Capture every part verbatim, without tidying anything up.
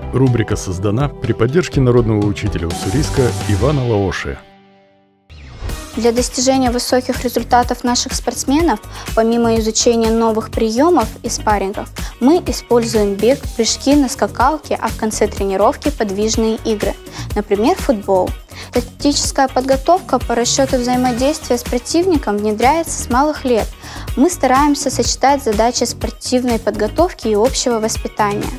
Рубрика создана при поддержке народного учителя Уссурийска Ивана Лаоши. Для достижения высоких результатов наших спортсменов, помимо изучения новых приемов и спаррингов, мы используем бег, прыжки на скакалке, а в конце тренировки подвижные игры, например, футбол. Тактическая подготовка по расчету взаимодействия с противником внедряется с малых лет. Мы стараемся сочетать задачи спортивной подготовки и общего воспитания.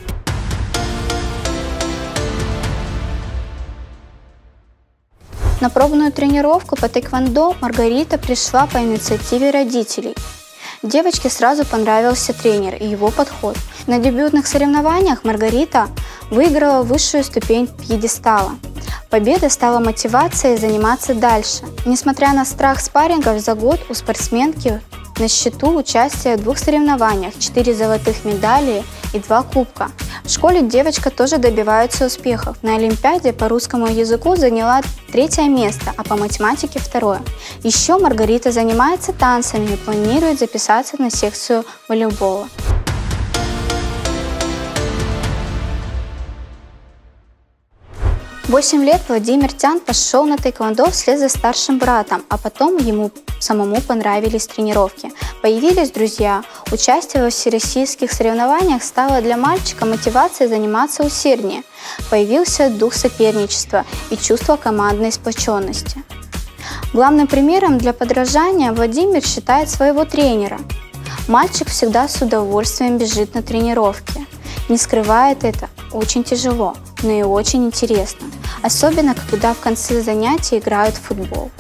На пробную тренировку по тэквондо Маргарита пришла по инициативе родителей. Девочке сразу понравился тренер и его подход. На дебютных соревнованиях Маргарита выиграла высшую ступень пьедестала. Победа стала мотивацией заниматься дальше. Несмотря на страх спаррингов, за год у спортсменки на счету участие в двух соревнованиях, четыре золотых медали и два кубка. В школе девочка тоже добивается успехов. На Олимпиаде по русскому языку заняла третье место, а по математике второе. Еще Маргарита занимается танцами и планирует записаться на секцию волейбола. В восемь лет Владимир Тян пошел на тэквондо вслед за старшим братом, а потом ему самому понравились тренировки. Появились друзья. Участие во всероссийских соревнованиях стало для мальчика мотивацией заниматься усерднее. Появился дух соперничества и чувство командной сплоченности. Главным примером для подражания Владимир считает своего тренера. Мальчик всегда с удовольствием бежит на тренировки. Не скрывает это очень тяжело, но и очень интересно. Особенно, когда в конце занятий играют в футбол.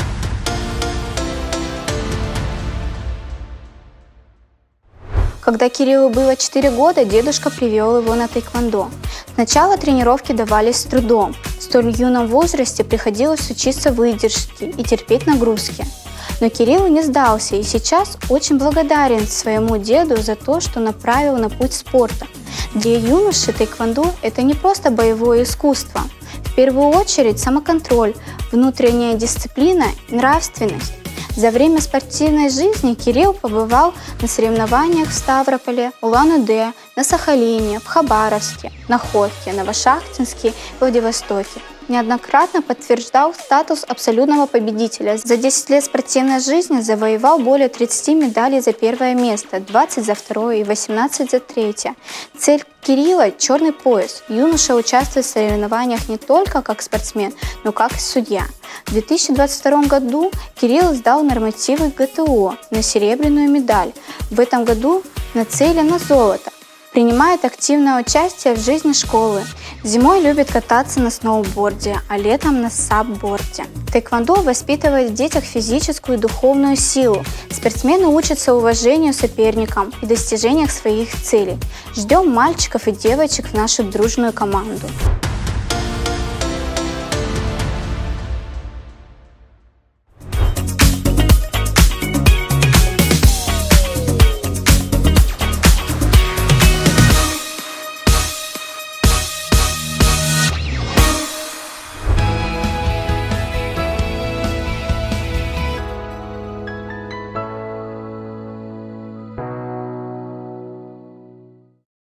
Когда Кириллу было четыре года, дедушка привел его на тэквондо. Сначала тренировки давались с трудом. В столь юном возрасте приходилось учиться выдержке и терпеть нагрузки. Но Кирилл не сдался и сейчас очень благодарен своему деду за то, что направил на путь спорта. Для юноши тэквондо – это не просто боевое искусство. В первую очередь самоконтроль, внутренняя дисциплина и нравственность. За время спортивной жизни Кирилл побывал на соревнованиях в Ставрополе, Улан-Удэ, на Сахалине, в Хабаровске, Находке, Новошахтинске и Владивостоке. Неоднократно подтверждал статус абсолютного победителя. За десять лет спортивной жизни завоевал более тридцати медалей за первое место, двадцать за второе и восемнадцать за третье. Цель Кирилла – черный пояс. Юноша участвует в соревнованиях не только как спортсмен, но как и судья. В две тысячи двадцать втором году Кирилл сдал нормативы гэ тэ о на серебряную медаль. В этом году нацелен на золото. Принимает активное участие в жизни школы. Зимой любит кататься на сноуборде, а летом на сапборде. Тэквондо воспитывает в детях физическую и духовную силу. Спортсмены учатся уважению соперникам и достижениях своих целей. Ждем мальчиков и девочек в нашу дружную команду.